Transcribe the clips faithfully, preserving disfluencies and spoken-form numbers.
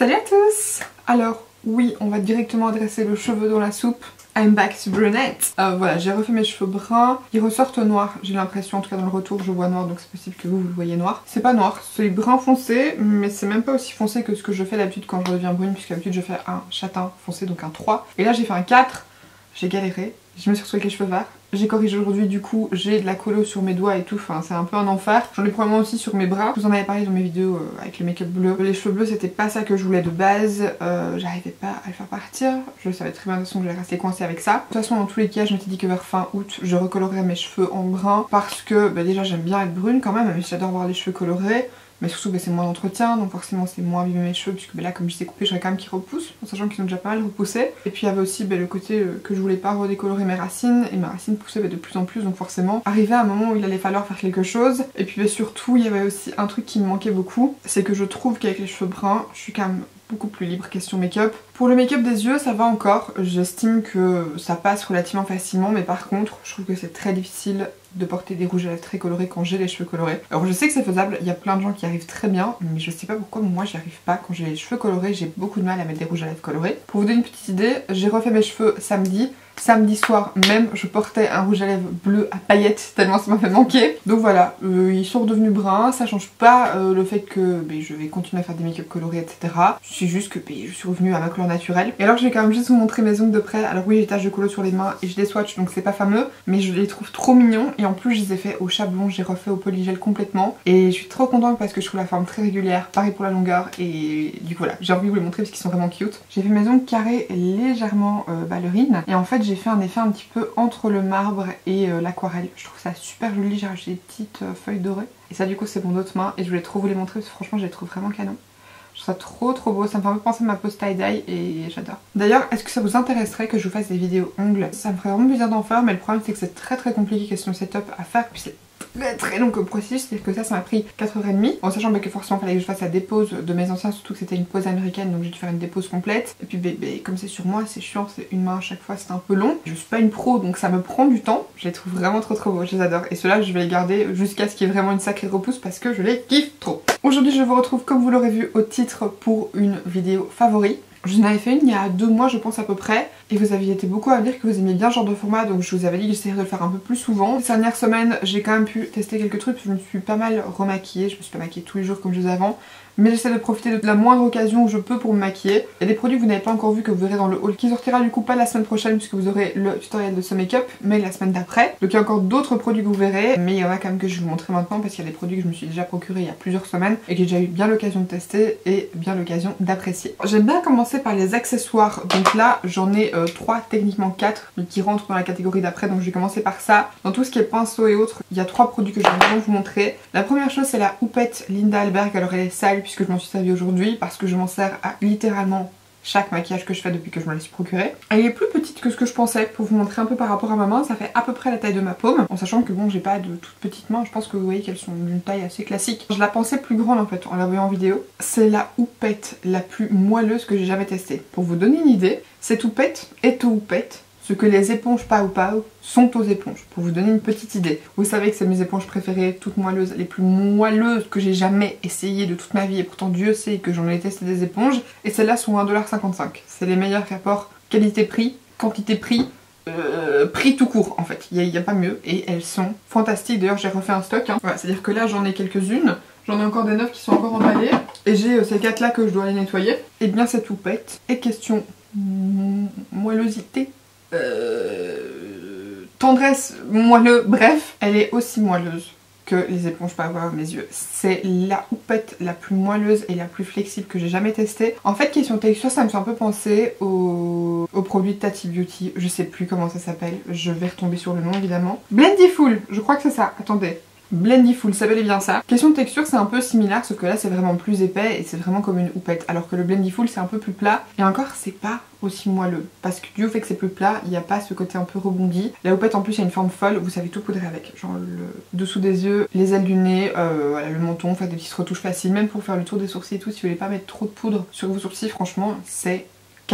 Salut à tous! Alors oui, on va directement adresser le cheveu dans la soupe. I'm back to brunette. Euh, voilà, j'ai refait mes cheveux bruns. Ils ressortent noirs, j'ai l'impression, en tout cas dans le retour je vois noir, donc c'est possible que vous, vous le voyez noir. C'est pas noir, c'est brun foncé, mais c'est même pas aussi foncé que ce que je fais d'habitude quand je redeviens brune, puisque d'habitude je fais un châtain foncé, donc un trois. Et là j'ai fait un quatre, j'ai galéré, je me suis retrouvée avec les cheveux verts. J'ai corrigé aujourd'hui, du coup j'ai de la colo sur mes doigts et tout, enfin c'est un peu un enfer. J'en ai probablement aussi sur mes bras. Je vous en avais parlé dans mes vidéos euh, avec le make-up bleu. Les cheveux bleus c'était pas ça que je voulais de base, euh, j'arrivais pas à le faire partir. Je savais très bien de toute façon que j'allais rester coincée avec ça. De toute façon dans tous les cas je m'étais dit que vers fin août je recolorerais mes cheveux en brun parce que bah, déjà j'aime bien être brune quand même, même si j'adore voir les cheveux colorés. Mais surtout bah, c'est moins d'entretien, donc forcément c'est moins abîmer mes cheveux, puisque bah, là comme je les ai coupés, j'aurais quand même qu'ils repoussent, en sachant qu'ils ont déjà pas mal repoussé. Et puis il y avait aussi bah, le côté euh, que je voulais pas redécolorer mes racines, et mes racines poussaient bah, de plus en plus, donc forcément arrivé à un moment où il allait falloir faire quelque chose. Et puis bah, surtout il y avait aussi un truc qui me manquait beaucoup, c'est que je trouve qu'avec les cheveux bruns, je suis quand même beaucoup plus libre question make-up. Pour le make-up des yeux ça va encore, j'estime que ça passe relativement facilement, mais par contre je trouve que c'est très difficile de porter des rouges à lèvres très colorés quand j'ai les cheveux colorés. Alors je sais que c'est faisable, il y a plein de gens qui arrivent très bien, mais je sais pas pourquoi moi j'y arrive pas. Quand j'ai les cheveux colorés, j'ai beaucoup de mal à mettre des rouges à lèvres colorés. Pour vous donner une petite idée, j'ai refait mes cheveux samedi. Samedi soir même, je portais un rouge à lèvres bleu à paillettes tellement ça m'a fait manquer. Donc voilà, euh, ils sont redevenus bruns, ça change pas euh, le fait que bah, je vais continuer à faire des make-up colorés, et cetera. C'est juste que bah, je suis revenue à ma couleur naturelle. Et alors je vais quand même juste vous montrer mes ongles de près. Alors oui, j'ai des taches de colo sur les mains et j'ai des swatchs, donc c'est pas fameux, mais je les trouve trop mignons. Et en plus je les ai fait au chablon, j'ai refait au polygel complètement. Et je suis trop contente parce que je trouve la forme très régulière, pareil pour la longueur. Et du coup voilà, j'ai envie de vous les montrer parce qu'ils sont vraiment cute. J'ai fait mes ongles carrés légèrement euh, ballerines. Et en fait j'ai fait un effet un petit peu entre le marbre et euh, l'aquarelle. Je trouve ça super joli, j'ai rajouté des petites euh, feuilles dorées. Et ça du coup c'est mon autre main et je voulais trop vous les montrer parce que franchement je les trouve vraiment canon. Je trouve ça trop trop beau, ça me fait un peu penser à ma pose tie-dye et j'adore. D'ailleurs, est-ce que ça vous intéresserait que je vous fasse des vidéos ongles? Ça me ferait vraiment plaisir d'en faire, mais le problème c'est que c'est très très compliqué question setup à faire, puis c'est très très long comme processus, c'est-à-dire que ça ça m'a pris quatre heures trente, en sachant bah, que forcément il fallait que je fasse la dépose de mes anciens, surtout que c'était une pose américaine, donc j'ai dû faire une dépose complète. Et puis bah, bah, comme c'est sur moi, c'est chiant, c'est une main à chaque fois, c'est un peu long. Je suis pas une pro, donc ça me prend du temps. Je les trouve vraiment trop trop beaux, je les adore. Et ceux-là, je vais les garder jusqu'à ce qu'il y ait vraiment une sacrée repousse parce que je les kiffe trop. Aujourd'hui, je vous retrouve, comme vous l'aurez vu au titre, pour une vidéo favori. Je vous en avais fait une il y a deux mois je pense à peu près, et vous aviez été beaucoup à me dire que vous aimiez bien ce genre de format, donc je vous avais dit que j'essaierais de le faire un peu plus souvent. Ces dernières semaines j'ai quand même pu tester quelques trucs, je me suis pas mal remaquillée, je me suis pas maquillée tous les jours comme je faisais avant, mais j'essaie de profiter de la moindre occasion où je peux pour me maquiller. Il y a des produits que vous n'avez pas encore vu que vous verrez dans le haul qui sortira du coup pas la semaine prochaine puisque vous aurez le tutoriel de ce make-up, mais la semaine d'après. Donc il y a encore d'autres produits que vous verrez, mais il y en a quand même que je vais vous montrer maintenant parce qu'il y a des produits que je me suis déjà procuré il y a plusieurs semaines et que j'ai déjà eu bien l'occasion de tester et bien l'occasion d'apprécier. J'aime bien commencer par les accessoires, donc là j'en ai euh, trois, techniquement quatre, mais qui rentrent dans la catégorie d'après, donc je vais commencer par ça. Dans tout ce qui est pinceau et autres, il y a trois produits que je vais vraiment vous montrer. La première chose c'est la houppette Linda Alberg, alors elle est sale puisque je m'en suis servi aujourd'hui parce que je m'en sers à littéralement chaque maquillage que je fais depuis que je me la suis procurée. Elle est plus petite que ce que je pensais, pour vous montrer un peu par rapport à ma main, ça fait à peu près la taille de ma paume, en sachant que bon j'ai pas de toute petite main, je pense que vous voyez qu'elles sont d'une taille assez classique. Je la pensais plus grande en fait en la voyant en vidéo. C'est la houppette la plus moelleuse que j'ai jamais testée. Pour vous donner une idée, cette houppette est aux houppette ce que les éponges Pow Pow sont aux éponges, pour vous donner une petite idée. Vous savez que c'est mes éponges préférées, toutes moelleuses, les plus moelleuses que j'ai jamais essayé de toute ma vie, et pourtant Dieu sait que j'en ai testé des éponges, et celles-là sont un dollar cinquante-cinq. C'est les meilleurs rapports qualité-prix, quantité-prix, euh, prix tout court en fait, il n'y a, a pas mieux, et elles sont fantastiques. D'ailleurs j'ai refait un stock, hein. Voilà, c'est-à-dire que là j'en ai quelques-unes, j'en ai encore des neuves qui sont encore emballées, et j'ai euh, ces quatre là que je dois aller nettoyer. Et bien cette houppette est question moellosité, Euh, tendresse, moelleux, bref, elle est aussi moelleuse que les éponges Pow Wow à mes yeux. C'est la houppette la plus moelleuse et la plus flexible que j'ai jamais testée. En fait, question texture, ça me fait un peu penser au, au produit de Tati Beauty, je sais plus comment ça s'appelle, je vais retomber sur le nom évidemment. Blendyful, je crois que c'est ça, attendez. Blendyful, ça bel et bien ça. Question de texture, c'est un peu similaire, sauf que là c'est vraiment plus épais et c'est vraiment comme une houppette. Alors que le Blendyful c'est un peu plus plat. Et encore, c'est pas aussi moelleux. Parce que dû au fait que c'est plus plat, il n'y a pas ce côté un peu rebondi. La houppette en plus, il y a une forme folle, vous savez tout poudrer avec. Genre le dessous des yeux, les ailes du nez, euh, voilà, le menton, faire des petites retouches faciles. Même pour faire le tour des sourcils et tout, si vous voulez pas mettre trop de poudre sur vos sourcils, franchement, c'est canon.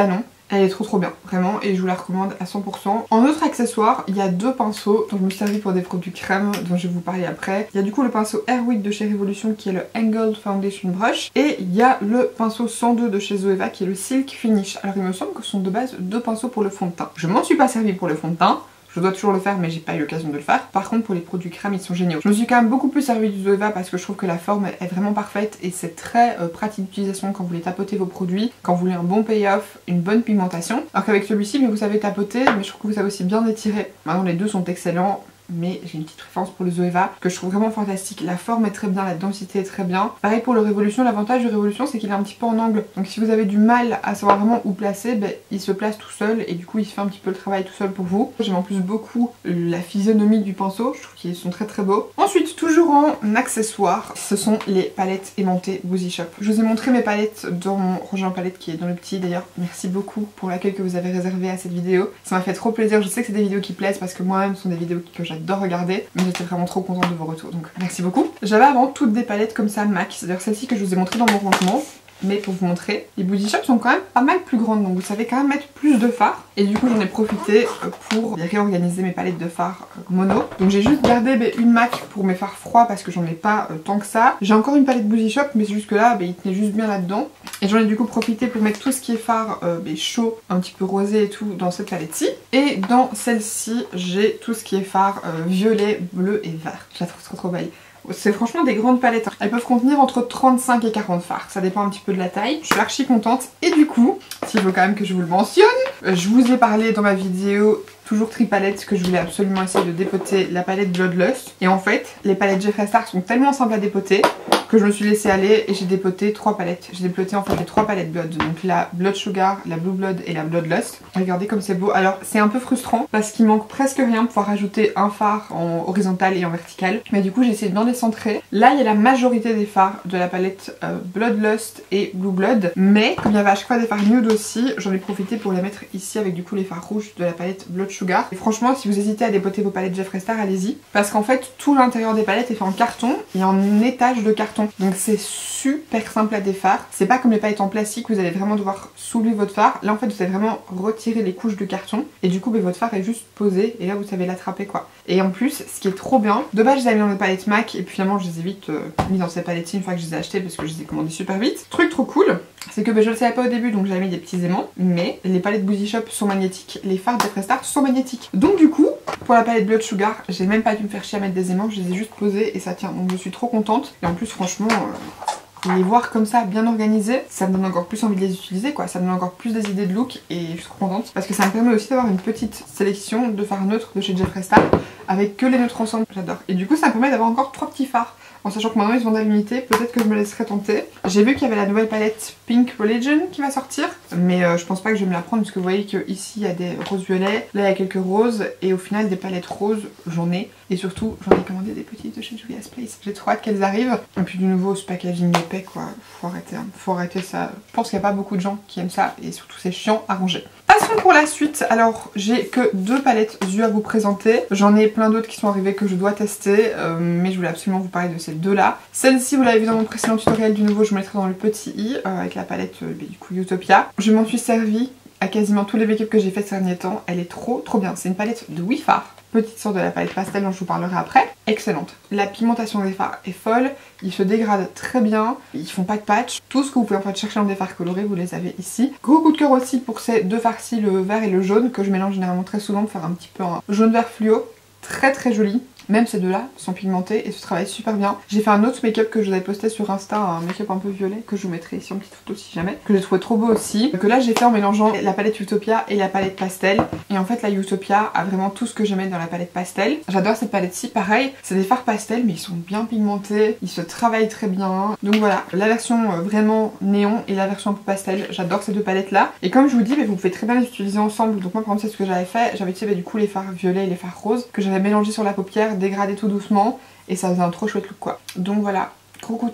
Elle est trop trop bien, vraiment, et je vous la recommande à cent pour cent. En autre accessoire, il y a deux pinceaux dont je me suis servi pour des produits crème dont je vais vous parler après. Il y a du coup le pinceau Airwick de chez Revolution qui est le Angled Foundation Brush, et il y a le pinceau cent deux de chez Zoeva qui est le Silk Finish. Alors il me semble que ce sont de base deux pinceaux pour le fond de teint. Je m'en suis pas servi pour le fond de teint. Je dois toujours le faire mais j'ai pas eu l'occasion de le faire. Par contre pour les produits crème ils sont géniaux. Je me suis quand même beaucoup plus servi du Zoeva parce que je trouve que la forme est vraiment parfaite et c'est très euh, pratique d'utilisation quand vous voulez tapoter vos produits, quand vous voulez un bon payoff, une bonne pigmentation. Alors qu'avec celui-ci mais vous savez tapoter mais je trouve que vous savez aussi bien étirer. Maintenant les deux sont excellents. Mais j'ai une petite préférence pour le Zoeva que je trouve vraiment fantastique. La forme est très bien, la densité est très bien. Pareil pour le Révolution, l'avantage du Révolution c'est qu'il est un petit peu en angle. Donc si vous avez du mal à savoir vraiment où placer, ben, il se place tout seul et du coup il se fait un petit peu le travail tout seul pour vous. J'aime en plus beaucoup la physionomie du pinceau, je trouve qu'ils sont très très beaux. Ensuite, toujours en accessoire, ce sont les palettes aimantées Woozy Shop. Je vous ai montré mes palettes dans mon rangé en palette qui est dans le petit. D'ailleurs, merci beaucoup pour l'accueil que vous avez réservé à cette vidéo. Ça m'a fait trop plaisir, je sais que c'est des vidéos qui plaisent parce que moi-même ce sont des vidéos que j'adore j'adore regarder, mais j'étais vraiment trop contente de vos retours, donc merci beaucoup. J'avais avant toutes des palettes comme ça MAC, c'est-à-dire celle-ci que je vous ai montré dans mon rangement, mais pour vous montrer, les Body Shop sont quand même pas mal plus grandes, donc vous savez quand même mettre plus de fards, et du coup j'en ai profité pour réorganiser mes palettes de fards mono. Donc j'ai juste gardé bah, une MAC pour mes fards froids parce que j'en ai pas euh, tant que ça. J'ai encore une palette Body Shop, mais jusque là bah, il tenait juste bien là-dedans, et j'en ai du coup profité pour mettre tout ce qui est fard euh, bah, chaud, un petit peu rosé et tout dans cette palette-ci. Et dans celle-ci j'ai tout ce qui est fard euh, violet, bleu et vert. Je la trouve trop trop belle. C'est franchement des grandes palettes, hein. Elles peuvent contenir entre trente-cinq et quarante fards, ça dépend un petit peu de la taille. Je suis archi contente et du coup, s'il faut quand même que je vous le mentionne, je vous ai parlé dans ma vidéo toujours tripalette que je voulais absolument essayer de dépoter la palette Bloodlust. Et en fait, les palettes Jeffree Star sont tellement simples à dépoter que je me suis laissée aller et j'ai dépoté trois palettes. J'ai dépoté en fait les trois palettes Blood, donc la Blood Sugar, la Blue Blood et la Bloodlust. Regardez comme c'est beau. Alors c'est un peu frustrant parce qu'il manque presque rien pour pouvoir rajouter un fard en horizontal et en vertical. Mais du coup j'ai essayé de bien les centrer. Là il y a la majorité des fards de la palette euh, Bloodlust et Blue Blood. Mais comme il y avait à chaque fois des fards nude aussi, j'en ai profité pour les mettre ici avec du coup les fards rouges de la palette Blood Sugar. Et franchement si vous hésitez à dépoter vos palettes Jeffree Star, allez-y. Parce qu'en fait tout l'intérieur des palettes est fait en carton et en étage de carton. Donc c'est super simple à défaire. C'est pas comme les palettes en plastique où vous allez vraiment devoir soulever votre fard. Là en fait vous allez vraiment retirer les couches de carton et du coup bah, votre fard est juste posé et là vous savez l'attraper quoi. Et en plus ce qui est trop bien, de base je les avais mis dans les palettes MAC et puis finalement je les ai vite euh, mis dans ces palettes-ci une fois que je les ai achetées parce que je les ai commandées super vite. Truc trop cool, c'est que bah, je le savais pas au début donc j'avais mis des petits aimants, mais les palettes Body Shop sont magnétiques, les fards Jeffree Star sont magnétiques. Donc du coup pour la palette Blood Sugar, j'ai même pas dû me faire chier à mettre des aimants, je les ai juste posés et ça tient, donc je suis trop contente. Et en plus franchement euh, les voir comme ça bien organisés, ça me donne encore plus envie de les utiliser quoi, ça me donne encore plus des idées de look et je suis trop contente parce que ça me permet aussi d'avoir une petite sélection de fards neutres de chez Jeffree Star avec que les neutres ensemble, j'adore. Et du coup ça me permet d'avoir encore trois petits fards. En sachant que maintenant ils sont à l'unité, peut-être que je me laisserai tenter. J'ai vu qu'il y avait la nouvelle palette Pink Religion qui va sortir, mais euh, je pense pas que je vais me la prendre parce que vous voyez qu'ici il y a des roses violets, là il y a quelques roses, et au final des palettes roses j'en ai, et surtout j'en ai commandé des petites de chez Juvia's Place. J'ai trop hâte qu'elles arrivent. Et puis de nouveau ce packaging épais quoi, faut arrêter, hein. Faut arrêter ça. Je pense qu'il n'y a pas beaucoup de gens qui aiment ça, et surtout c'est chiant à ranger. Passons pour la suite. Alors j'ai que deux palettes yeux à vous présenter. J'en ai plein d'autres qui sont arrivées que je dois tester, euh, mais je voulais absolument vous parler de ces deux là. Celle-ci vous l'avez vu dans mon précédent tutoriel, du nouveau je mettrai dans le petit i euh, avec la palette euh, du coup Utopia. Je m'en suis servie à quasiment tous les make-up que j'ai fait ces derniers temps. Elle est trop trop bien. C'est une palette de huit fards. Petite sorte de la palette pastel dont je vous parlerai après. Excellente. La pigmentation des fards est folle. Ils se dégradent très bien. Ils font pas de patch. Tout ce que vous pouvez en fait chercher dans des fards colorés, vous les avez ici. Gros coup de cœur aussi pour ces deux fards-ci, le vert et le jaune, que je mélange généralement très souvent pour faire un petit peu un jaune-vert fluo. Très très joli. Même ces deux là sont pigmentés et se travaillent super bien. J'ai fait un autre make-up que je vous avais posté sur Insta, un make-up un peu violet que je vous mettrai ici en petite photo si jamais, que j'ai trouvé trop beau aussi, que là j'ai fait en mélangeant la palette Utopia et la palette pastel. Et en fait la Utopia a vraiment tout ce que j'aimais dans la palette pastel. J'adore cette palette-ci, pareil, c'est des fards pastel mais ils sont bien pigmentés, ils se travaillent très bien. Donc voilà, la version vraiment néon et la version un peu pastel, j'adore ces deux palettes là. Et comme je vous dis, bah, vous pouvez très bien les utiliser ensemble. Donc moi par exemple c'est ce que j'avais fait, j'avais utilisé bah, du coup les fards violets et les fards roses que j'avais mélangé sur la paupière, dégradé tout doucement et ça faisait un trop chouette look quoi. Donc voilà, gros coup de cœur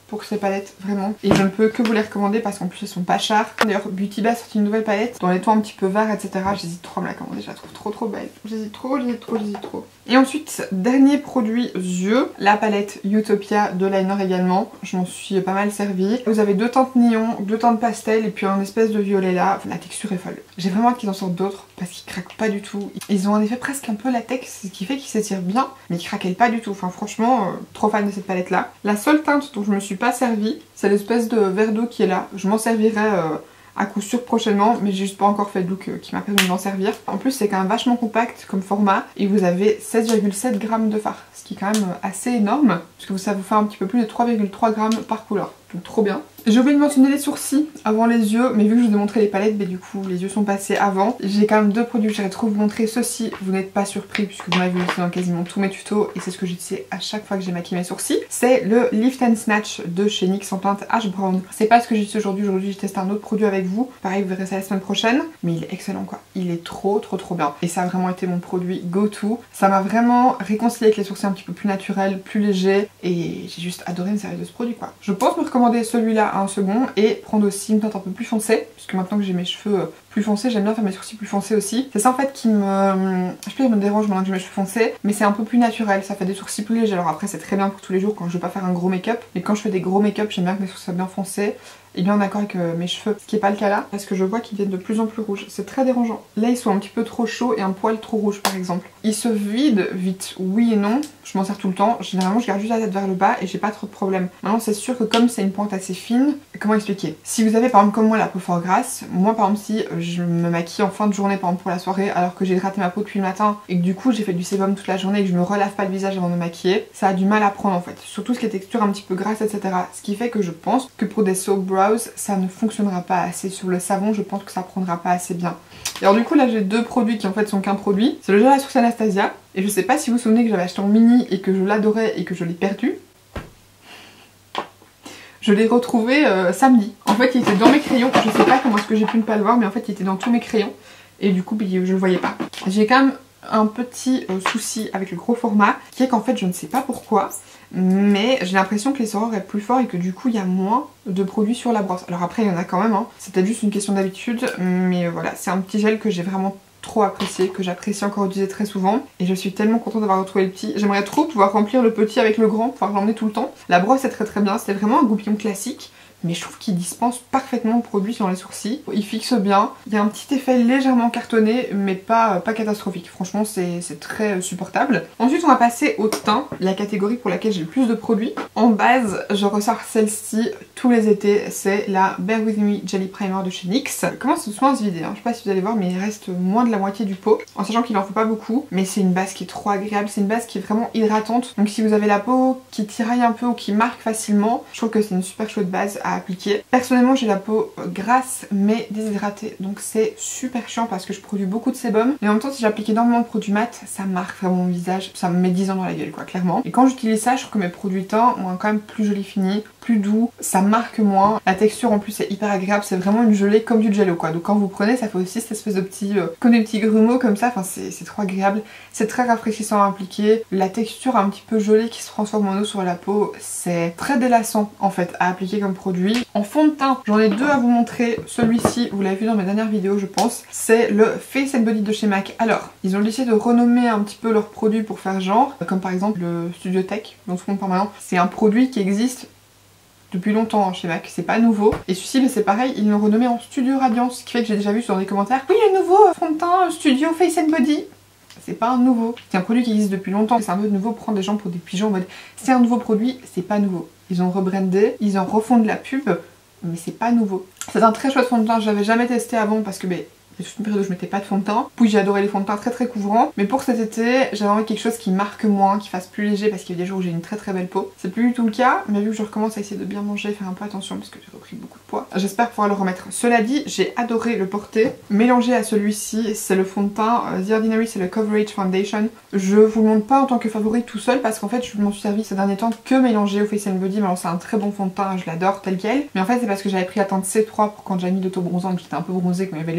pour ces palettes, vraiment. Et je ne peux que vous les recommander parce qu'en plus elles sont pas chères. D'ailleurs Beauty Bay a sorti une nouvelle palette dans les tons un petit peu verts, et cetera. J'hésite trop à me la commander, je la trouve trop trop belle. J'hésite trop, j'hésite trop, j'hésite trop. Et ensuite, dernier produit yeux, la palette Utopia de liner également. Je m'en suis pas mal servie. Vous avez deux teintes néon, deux teintes pastel et puis un espèce de violet là. La texture est folle. J'ai vraiment hâte qu'ils en sortent d'autres parce qu'ils craquent pas du tout. Ils ont un effet presque un peu latex, ce qui fait qu'ils s'étirent bien, mais ils craquent pas du tout. Enfin franchement, euh, trop fan de cette palette là. La seule teinte dont je me suis pas servie, c'est l'espèce de verre d'eau qui est là. Je m'en servirai euh, à coup sûr prochainement, mais j'ai juste pas encore fait le look euh, qui m'a permis de m'en servir. En plus c'est quand même vachement compact comme format et vous avez sept virgule sept grammes de fard, ce qui est quand même assez énorme, parce que ça vous fait un petit peu plus de trois virgule trois grammes par couleur. Donc trop bien. J'ai oublié de mentionner les sourcils avant les yeux, mais vu que je vous ai montré les palettes, mais du coup les yeux sont passés avant. J'ai quand même deux produits que j'aimerais trop vous montrer. Ceux-ci, vous n'êtes pas surpris puisque vous m'avez vu dans quasiment tous mes tutos et c'est ce que j'utilise à chaque fois que j'ai maquillé mes sourcils. C'est le Lift and Snatch de chez NYX en teinte Ash Brown. C'est pas ce que j'utilise aujourd'hui. Aujourd'hui j'ai testé un autre produit avec vous. Pareil, vous verrez ça la semaine prochaine. Mais il est excellent quoi. Il est trop trop trop bien. Et ça a vraiment été mon produit go-to. Ça m'a vraiment réconcilié avec les sourcils un petit peu plus naturels, plus légers. Et j'ai juste adoré me servir de ce produit quoi. Je pense me recommander celui-là à un second et prendre aussi une teinte un peu plus foncée, puisque maintenant que j'ai mes cheveux plus foncés, j'aime bien faire mes sourcils plus foncés aussi. C'est ça en fait qui me... je peux dire me dérange maintenant que j'ai mes cheveux foncés, mais c'est un peu plus naturel, ça fait des sourcils plus légers. Alors après c'est très bien pour tous les jours quand je veux pas faire un gros make-up, mais quand je fais des gros make-up, j'aime bien que mes sourcils soient bien foncés et bien d'accord avec euh, mes cheveux, ce qui est pas le cas là, parce que je vois qu'ils viennent de plus en plus rouges. C'est très dérangeant. Là ils sont un petit peu trop chauds et un poil trop rouge par exemple. Ils se vident vite, oui et non. Je m'en sers tout le temps. Généralement je garde juste la tête vers le bas et j'ai pas trop de problème. Maintenant c'est sûr que comme c'est une pointe assez fine, comment expliquer? Si vous avez par exemple comme moi la peau fort grasse, moi par exemple si je me maquille en fin de journée par exemple pour la soirée alors que j'ai hydraté ma peau depuis le matin et que du coup j'ai fait du sébum toute la journée et que je me relave pas le visage avant de me maquiller, ça a du mal à prendre en fait. Surtout ce qui est texture un petit peu grasse, et cetera. Ce qui fait que je pense que pour des soap brows ça ne fonctionnera pas assez. Sur le savon je pense que ça prendra pas assez bien. Et alors du coup là j'ai deux produits qui en fait sont qu'un produit. C'est le gel à sourcils Anastasia et je sais pas si vous vous souvenez que j'avais acheté en mini et que je l'adorais et que je l'ai perdu. Je l'ai retrouvé euh, samedi. En fait il était dans mes crayons, je sais pas comment est-ce que j'ai pu ne pas le voir mais en fait il était dans tous mes crayons et du coup je le voyais pas. J'ai quand même un petit euh, souci avec le gros format qui est qu'en fait je ne sais pas pourquoi mais j'ai l'impression que les sorors est plus fort et que du coup il y a moins de produits sur la brosse. Alors après il y en a quand même, hein. C'est peut-être juste une question d'habitude mais voilà, c'est un petit gel que j'ai vraiment trop apprécié, que j'apprécie encore utiliser très souvent et je suis tellement contente d'avoir retrouvé le petit. J'aimerais trop pouvoir remplir le petit avec le grand, pouvoir l'emmener tout le temps. La brosse est très très bien, c'était vraiment un goupillon classique mais je trouve qu'il dispense parfaitement le produit sur les sourcils. Il fixe bien, il y a un petit effet légèrement cartonné mais pas, pas catastrophique. Franchement c'est très supportable. Ensuite on va passer au teint, la catégorie pour laquelle j'ai le plus de produits. En base je ressors celle-ci tous les étés, c'est la Bear With Me Jelly Primer de chez NYX. Elle commence doucement à se vider, hein. Je sais pas si vous allez voir mais il reste moins de la moitié du pot, en sachant qu'il en faut pas beaucoup, mais c'est une base qui est trop agréable, c'est une base qui est vraiment hydratante. Donc si vous avez la peau qui tiraille un peu ou qui marque facilement, je trouve que c'est une super chouette base à appliquer. Personnellement j'ai la peau grasse mais déshydratée donc c'est super chiant parce que je produis beaucoup de sébum et en même temps si j'applique énormément de produits mat ça marque vraiment mon visage, ça me met dix ans dans la gueule quoi clairement. Et quand j'utilise ça je trouve que mes produits teints ont un quand même plus joli fini, plus doux, ça marque moins, la texture en plus est hyper agréable, c'est vraiment une gelée comme du jello quoi. Donc quand vous prenez ça fait aussi cette espèce de petit, euh, comme des petits grumeaux comme ça, enfin c'est trop agréable, c'est très rafraîchissant à appliquer, la texture un petit peu gelée qui se transforme en eau sur la peau, c'est très délassant en fait à appliquer comme produit. En fond de teint, j'en ai deux à vous montrer. Celui-ci, vous l'avez vu dans mes dernières vidéos je pense, c'est le Face and Body de chez MAC. Alors, ils ont décidé de renommer un petit peu leurs produits pour faire genre, comme par exemple le Studio Tech, dont ce monde permanent. C'est un produit qui existe depuis longtemps hein, chez MAC, c'est pas nouveau. Et celui-ci, c'est pareil, ils l'ont renommé en Studio Radiance, ce qui fait que j'ai déjà vu dans des commentaires, oui le nouveau fond de teint Studio Face and Body. C'est pas un nouveau, c'est un produit qui existe depuis longtemps. C'est un peu nouveau prendre des gens pour des pigeons en mode c'est un nouveau produit, c'est pas nouveau. Ils ont rebrandé, ils en refont de la pub, mais c'est pas nouveau. C'est un très chouette fond de teint, je l'avais jamais testé avant parce que mais il y a toute une période où je mettais pas de fond de teint. Puis j'ai adoré les fonds de teint très très couvrants. Mais pour cet été, j'avais envie de quelque chose qui marque moins, qui fasse plus léger parce qu'il y a des jours où j'ai une très très belle peau. C'est plus du tout le cas, mais vu que je recommence à essayer de bien manger, faire un peu attention parce que j'ai repris beaucoup de poids, j'espère pouvoir le remettre. Cela dit, j'ai adoré le porter. Mélangé à celui-ci, c'est le fond de teint euh, The Ordinary, c'est le Coverage Foundation. Je vous le montre pas en tant que favori tout seul parce qu'en fait je m'en suis servi ces derniers temps que mélangé au Face and Body. Mais alors c'est un très bon fond de teint, je l'adore tel quel. Mais en fait c'est parce que j'avais pris la teinte C trois pour quand j'avais mis d'auto-bronzant, que j'étais un peu bronzée, quand il y avait légèrement du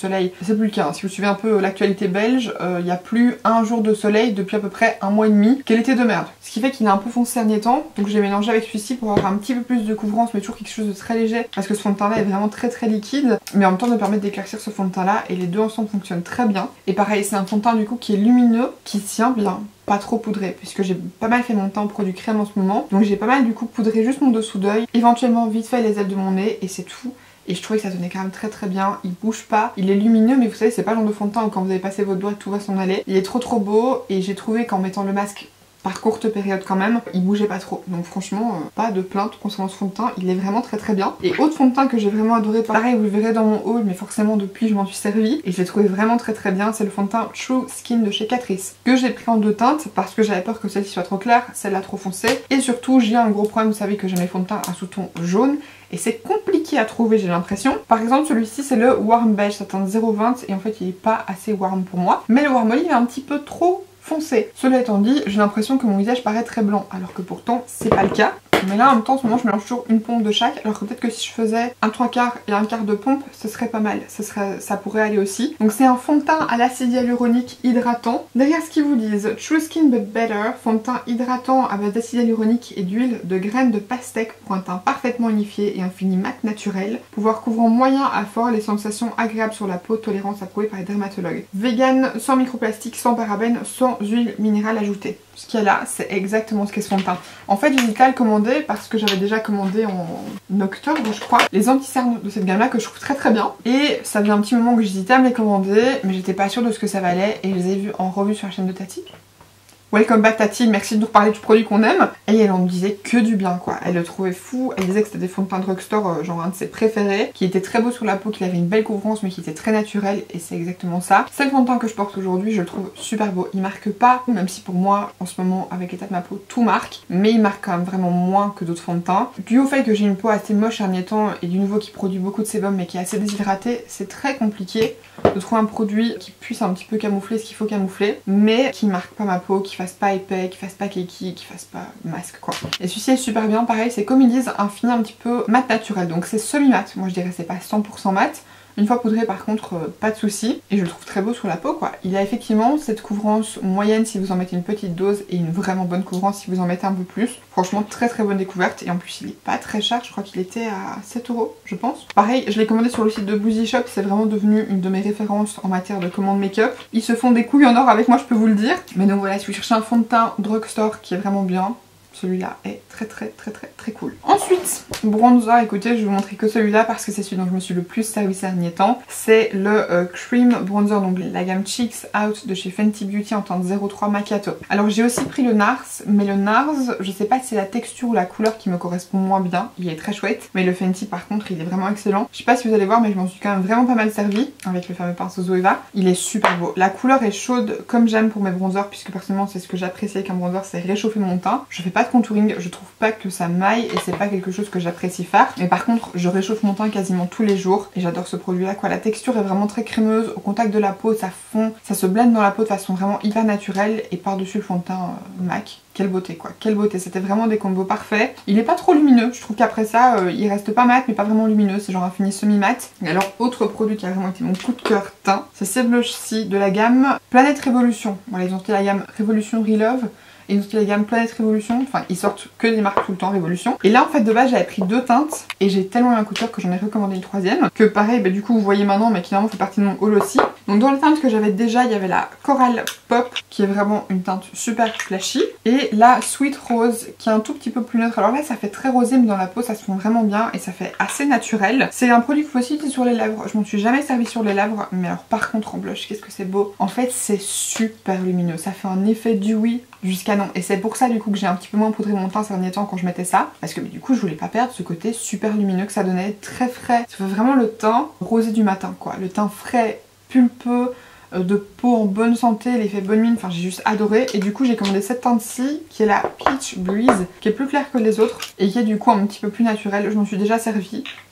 soleil. C'est plus le cas, hein. Si vous suivez un peu l'actualité belge, il euh, n'y a plus un jour de soleil depuis à peu près un mois et demi. Quel été de merde. Ce qui fait qu'il est un peu foncé ces derniers temps, donc j'ai mélangé avec celui-ci pour avoir un petit peu plus de couvrance, mais toujours quelque chose de très léger, parce que ce fond de teint là est vraiment très très liquide, mais en même temps me permet d'éclaircir ce fond de teint là, et les deux ensemble fonctionnent très bien. Et pareil, c'est un fond de teint du coup qui est lumineux, qui tient bien, pas trop poudré, puisque j'ai pas mal fait mon teint en produit crème en ce moment, donc j'ai pas mal du coup poudré juste mon dessous d'œil, éventuellement vite fait les ailes de mon nez, et c'est tout. Et je trouvais que ça tenait quand même très très bien, il bouge pas, il est lumineux, mais vous savez c'est pas le genre de fond de teint où quand vous avez passé votre doigt tout va s'en aller. Il est trop trop beau, et j'ai trouvé qu'en mettant le masque par courte période quand même, il bougeait pas trop. Donc franchement, euh, pas de plainte concernant ce fond de teint, il est vraiment très très bien. Et autre fond de teint que j'ai vraiment adoré, pareil vous le verrez dans mon haul, mais forcément depuis je m'en suis servi, et je l'ai trouvé vraiment très très bien, c'est le fond de teint True Skin de chez Catrice, que j'ai pris en deux teintes, parce que j'avais peur que celle-ci soit trop claire, celle-là trop foncée, et surtout j'ai un gros problème, vous savez que j'ai mes fonds de teint à sous-ton jaune, et c'est compliqué à trouver j'ai l'impression. Par exemple celui-ci c'est le Warm Beige, ça teinte zéro vingt, et en fait il est pas assez warm pour moi, mais le Warm Olive est un petit peu trop foncé. Cela étant dit, j'ai l'impression que mon visage paraît très blanc, alors que pourtant c'est pas le cas. Mais là en même temps en ce moment je mélange toujours une pompe de chaque, alors que peut-être que si je faisais un trois quarts et un quart de pompe, ce serait pas mal, ce serait, ça pourrait aller aussi. Donc c'est un fond de teint à l'acide hyaluronique hydratant. Derrière ce qu'ils vous disent, True Skin but Better, fond de teint hydratant à base d'acide hyaluronique et d'huile de graines de pastèque pour un teint parfaitement unifié et un fini mat naturel. Pouvoir couvrant moyen à fort, les sensations agréables sur la peau, tolérance approuvée par les dermatologues. Vegan, sans microplastique, sans parabènes, sans huile minérale ajoutée. Ce qu'il y a là, c'est exactement ce qu'est ce fond de teint. En fait, j'hésitais à le commander parce que j'avais déjà commandé en octobre, je crois, les anti-cernes de cette gamme-là que je trouve très très bien. Et ça faisait un petit moment que j'hésitais à me les commander, mais j'étais pas sûre de ce que ça valait et je les ai vus en revue sur la chaîne de Tati. Welcome back Tati, merci de nous reparler du produit qu'on aime. Et elle en disait que du bien quoi, elle le trouvait fou, elle disait que c'était des fonds de teint drugstore, euh, genre un de ses préférés, qui était très beau sur la peau, qui avait une belle couvrance mais qui était très naturel, et c'est exactement ça. C'est le fond de teint que je porte aujourd'hui, je le trouve super beau, il marque pas, même si pour moi en ce moment avec l'état de ma peau tout marque, mais il marque quand même vraiment moins que d'autres fonds de teint. Dû au fait que j'ai une peau assez moche ces derniers temps et du nouveau qui produit beaucoup de sébum mais qui est assez déshydraté, c'est très compliqué de trouver un produit qui puisse un petit peu camoufler ce qu'il faut camoufler, mais qui marque pas ma peau, qui fasse pas épais, qui fasse pas kiki, qui fasse pas masque quoi. Et celui-ci est super bien, pareil c'est comme ils disent un fini un petit peu mat naturel, donc c'est semi-mat, moi je dirais c'est pas cent pour cent mat. Une fois poudré par contre, euh, pas de souci, et je le trouve très beau sur la peau quoi. Il a effectivement cette couvrance moyenne si vous en mettez une petite dose et une vraiment bonne couvrance si vous en mettez un peu plus. Franchement très très bonne découverte, et en plus il est pas très cher, je crois qu'il était à sept euros je pense. Pareil, je l'ai commandé sur le site de Boozy Shop, c'est vraiment devenu une de mes références en matière de commande make-up. Ils se font des couilles en or avec moi, je peux vous le dire. Mais donc voilà, si vous cherchez un fond de teint drugstore qui est vraiment bien, celui-là est très très très très très cool. Ensuite, bronzer, écoutez, je vais vous montrer que celui-là parce que c'est celui dont je me suis le plus servi ces derniers temps. C'est le euh, Cream Bronzer, donc la gamme Cheeks Out de chez Fenty Beauty en teinte zéro trois Macchiato. Alors j'ai aussi pris le Nars, mais le Nars, je sais pas si c'est la texture ou la couleur qui me correspond moins bien. Il est très chouette, mais le Fenty par contre, il est vraiment excellent. Je sais pas si vous allez voir, mais je m'en suis quand même vraiment pas mal servi avec le fameux pinceau Zoeva. Il est super beau. La couleur est chaude comme j'aime pour mes bronzers, puisque personnellement c'est ce que j'apprécie avec un bronzer, c'est réchauffer mon teint. Je fais pas de contouring, je trouve pas que ça maille et c'est pas quelque chose que j'apprécie faire, mais par contre je réchauffe mon teint quasiment tous les jours et j'adore ce produit là quoi. La texture est vraiment très crémeuse, au contact de la peau ça fond, ça se blende dans la peau de façon vraiment hyper naturelle, et par dessus le fond de teint euh, MAC. Quelle beauté quoi, quelle beauté, c'était vraiment des combos parfaits. Il est pas trop lumineux, je trouve qu'après ça euh, il reste pas mat mais pas vraiment lumineux, c'est genre un fini semi-mat. Et alors autre produit qui a vraiment été mon coup de cœur teint, c'est ces blushs-ci de la gamme Planète Révolution. Voilà, ils ont fait la gamme Révolution Relove. Et ils ont sorti la gamme Planète Révolution, enfin ils sortent que des marques tout le temps Révolution. Et là en fait de base j'avais pris deux teintes et j'ai tellement eu un coup de cœur que j'en ai recommandé une troisième, que pareil bah du coup vous voyez maintenant mais qui normalement fait partie de mon haul aussi. Donc dans les teintes que j'avais déjà il y avait la Coral Pop qui est vraiment une teinte super flashy, et la Sweet Rose qui est un tout petit peu plus neutre. Alors là ça fait très rosé mais dans la peau ça se fond vraiment bien et ça fait assez naturel. C'est un produit qu'il faut aussi utiliser sur les lèvres, je m'en suis jamais servi sur les lèvres, mais alors par contre en blush qu'est-ce que c'est beau. En fait c'est super lumineux, ça fait un effet dewy jusqu'à non, et c'est pour ça du coup que j'ai un petit peu moins poudré mon teint ces derniers temps quand je mettais ça, parce que mais, du coup je voulais pas perdre ce côté super lumineux que ça donnait, très frais. Ça fait vraiment le teint rosé du matin quoi, le teint frais, pulpeux, euh, de peau en bonne santé, l'effet bonne mine, enfin j'ai juste adoré. Et du coup j'ai commandé cette teinte-ci qui est la Peach Breeze, qui est plus claire que les autres et qui est du coup un petit peu plus naturelle. Je m'en suis déjà servi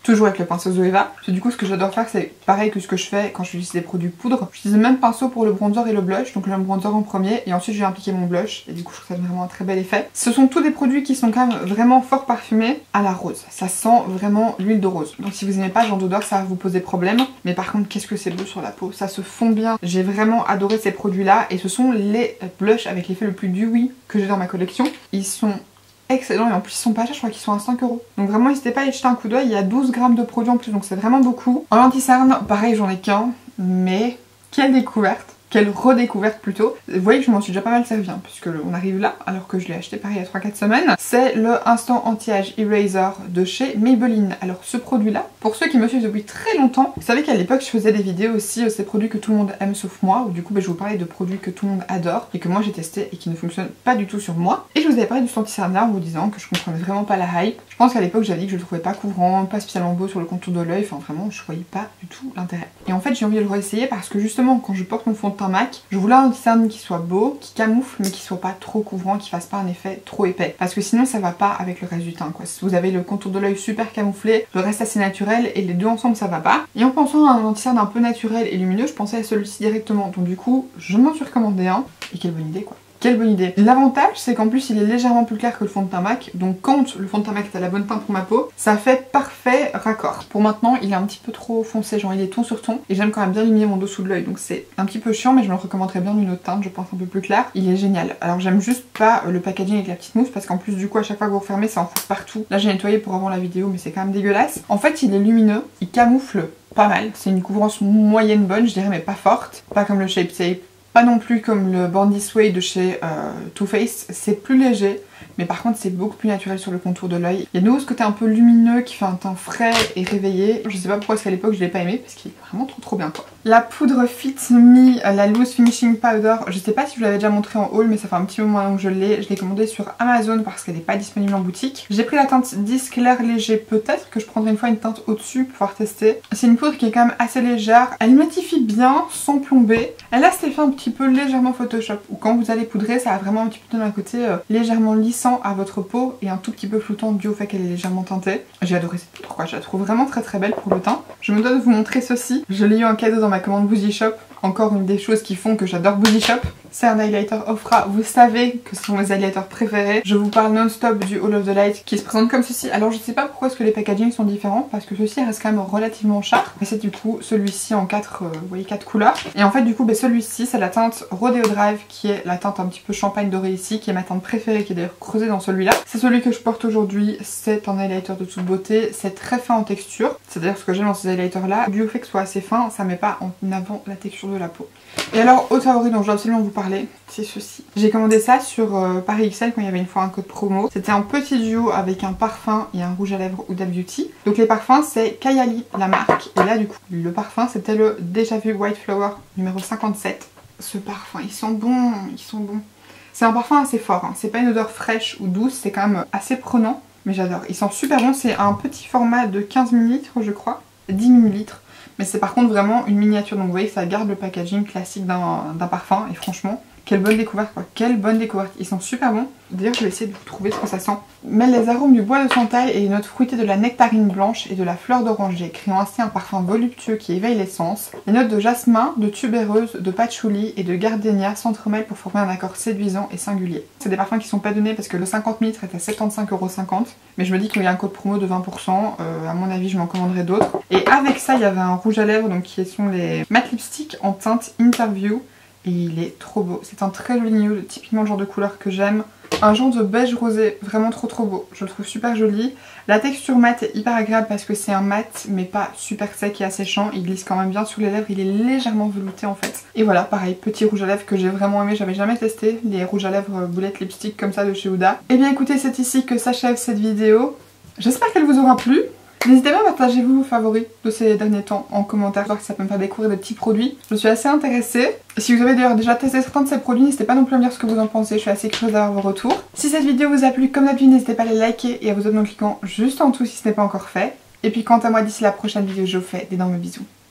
toujours avec le pinceau Zoeva. Parce que du coup ce que j'adore faire c'est pareil que ce que je fais quand j'utilise des produits poudre. J'utilise le même pinceau pour le bronzer et le blush, donc le bronzer en premier et ensuite je vais appliquer mon blush et du coup je trouve que ça donne vraiment un très bel effet. Ce sont tous des produits qui sont quand même vraiment fort parfumés à la rose. Ça sent vraiment l'huile de rose. Donc si vous aimez pas ce genre d'odeur ça va vous poser problème. Mais par contre qu'est-ce que c'est beau sur la peau, ça se fond bien. J'ai vraiment adoré ces produits là et ce sont les blushs avec l'effet le plus dewy que j'ai dans ma collection. Ils sont excellents et en plus ils sont pas chers, je crois qu'ils sont à cinq euros. Donc vraiment n'hésitez pas à y jeter un coup d'œil, il y a douze grammes de produits en plus donc c'est vraiment beaucoup. En anti-cerne, pareil j'en ai qu'un, mais quelle découverte! Quelle redécouverte plutôt. Vous voyez que je m'en suis déjà pas mal servi hein, puisque on arrive là alors que je l'ai acheté pareil il y a trois quatre semaines. C'est le Instant Anti-Âge Eraser de chez Maybelline. Alors ce produit là, pour ceux qui me suivent depuis très longtemps, vous savez qu'à l'époque je faisais des vidéos aussi, euh, ces produits que tout le monde aime sauf moi, où du coup bah, je vous parlais de produits que tout le monde adore et que moi j'ai testé et qui ne fonctionnent pas du tout sur moi. Et je vous avais parlé du anti-cerne là en vous disant que je comprenais vraiment pas la hype. Je pense qu'à l'époque j'avais dit que je le trouvais pas couvrant, pas spécialement beau sur le contour de l'œil, enfin vraiment je voyais pas du tout l'intérêt. Et en fait j'ai envie de le réessayer parce que justement quand je porte mon fond de teint MAC, je voulais un anti-cerne qui soit beau, qui camoufle mais qui soit pas trop couvrant, qui fasse pas un effet trop épais. Parce que sinon ça va pas avec le reste du teint quoi. Si vous avez le contour de l'œil super camouflé, le reste assez naturel et les deux ensemble ça va pas. Et en pensant à un anti-cerne un peu naturel et lumineux, je pensais à celui-ci directement. Donc du coup je m'en suis recommandé un et quelle bonne idée quoi. Quelle bonne idée. L'avantage c'est qu'en plus il est légèrement plus clair que le fond de teint MAC, donc quand le fond de teint MAC est à la bonne teinte pour ma peau, ça fait parfait raccord. Pour maintenant il est un petit peu trop foncé, genre il est ton sur ton, et j'aime quand même bien illuminer mon dessous de l'œil, donc c'est un petit peu chiant mais je me le recommanderais bien d'une autre teinte, je pense un peu plus clair. Il est génial. Alors j'aime juste pas le packaging avec la petite mousse parce qu'en plus du coup à chaque fois que vous refermez ça en fout partout. Là j'ai nettoyé pour avant la vidéo mais c'est quand même dégueulasse. En fait il est lumineux, il camoufle pas mal, c'est une couvrance moyenne bonne je dirais mais pas forte, pas comme le Shape Tape. Pas non plus comme le Born This Way de chez euh, Too Faced, c'est plus léger, mais par contre c'est beaucoup plus naturel sur le contour de l'œil. Il y a de nouveau ce côté un peu lumineux qui fait un teint frais et réveillé. Je sais pas pourquoi est-ce qu'à l'époque je l'ai pas aimé, parce qu'il est vraiment trop trop bien quoi. La poudre Fit Me, la Loose Finishing Powder, je sais pas si je vous l'avais déjà montré en haul, mais ça fait un petit moment que je l'ai. Je l'ai commandée sur Amazon parce qu'elle n'est pas disponible en boutique. J'ai pris la teinte dix clair léger, peut-être que je prendrai une fois une teinte au-dessus pour pouvoir tester. C'est une poudre qui est quand même assez légère, elle matifie bien sans plomber. Elle a cet effet un petit peu légèrement Photoshop, où quand vous allez poudrer ça va vraiment un petit peu donner un côté euh, légèrement lissant à votre peau et un tout petit peu floutant dû au fait qu'elle est légèrement teintée. J'ai adoré cette poudre quoi, je la trouve vraiment très très belle pour le teint. Je me dois de vous montrer ceci, je l'ai eu en cadeau dans ma commande Boozy Shop, encore une des choses qui font que j'adore Boozy Shop. C'est un highlighter Ofra, vous savez que ce sont mes highlighters préférés. Je vous parle non-stop du All of the Light qui se présente comme ceci. Alors je sais pas pourquoi est-ce que les packagings sont différents parce que ceci reste quand même relativement cher. Mais c'est du coup celui-ci en quatre, euh, vous voyez, quatre couleurs. Et en fait du coup bah, celui-ci c'est la teinte Rodeo Drive qui est la teinte un petit peu champagne dorée ici, qui est ma teinte préférée, qui est d'ailleurs creusée dans celui-là. C'est celui que je porte aujourd'hui, c'est un highlighter de toute beauté, c'est très fin en texture. C'est d'ailleurs ce que j'aime dans ces highlighters là. Dû au fait que ce soit assez fin, ça met pas en avant la texture de la peau. Et alors, autre favori dont je dois absolument vous parler, c'est ceci. J'ai commandé ça sur euh, Paris X L quand il y avait une fois un code promo. C'était un petit duo avec un parfum et un rouge à lèvres Huda Beauty. Donc les parfums c'est Kayali la marque. Et là du coup, le parfum c'était le Déjà Vu White Flower numéro cinquante-sept. Ce parfum, ils sont bons, ils sont bons. C'est un parfum assez fort, hein. C'est pas une odeur fraîche ou douce, c'est quand même assez prenant. Mais j'adore, ils sont super bons, c'est un petit format de quinze millilitres je crois, dix millilitres. Mais c'est par contre vraiment une miniature, donc vous voyez que ça garde le packaging classique d'un parfum. Et franchement, quelle bonne découverte quoi, quelle bonne découverte. Ils sont super bons. D'ailleurs je vais essayer de vous trouver ce que ça sent. Mêle les arômes du bois de santal et les notes fruitées de la nectarine blanche et de la fleur d'oranger, créant ainsi un parfum voluptueux qui éveille les sens. Les notes de jasmin, de tubéreuse, de patchouli et de gardénia s'entremêlent pour former un accord séduisant et singulier. C'est des parfums qui sont pas donnés parce que le cinquante millilitres est à soixante-quinze euros cinquante. Mais je me dis qu'il y a un code promo de vingt pour cent, euh, à mon avis je m'en commanderai d'autres. Et avec ça il y avait un rouge à lèvres donc qui sont les matte lipstick en teinte Interview. Et il est trop beau, c'est un très joli nude, typiquement le genre de couleur que j'aime. Un genre de beige rosé, vraiment trop trop beau, je le trouve super joli. La texture mat est hyper agréable parce que c'est un mat mais pas super sec et asséchant. Il glisse quand même bien sur les lèvres, il est légèrement velouté en fait. Et voilà, pareil, petit rouge à lèvres que j'ai vraiment aimé, j'avais jamais testé les rouges à lèvres bullet lipstick comme ça de chez Huda. Et bien écoutez, c'est ici que s'achève cette vidéo. J'espère qu'elle vous aura plu. N'hésitez pas à partager vos favoris de ces derniers temps en commentaire, voir que ça peut me faire découvrir des petits produits. Je suis assez intéressée. Si vous avez d'ailleurs déjà testé certains de ces produits, n'hésitez pas non plus à me dire ce que vous en pensez, je suis assez curieuse d'avoir vos retours. Si cette vidéo vous a plu, comme d'habitude, n'hésitez pas à les liker et à vous abonner en cliquant juste en dessous si ce n'est pas encore fait. Et puis quant à moi, d'ici la prochaine vidéo, je vous fais d'énormes bisous.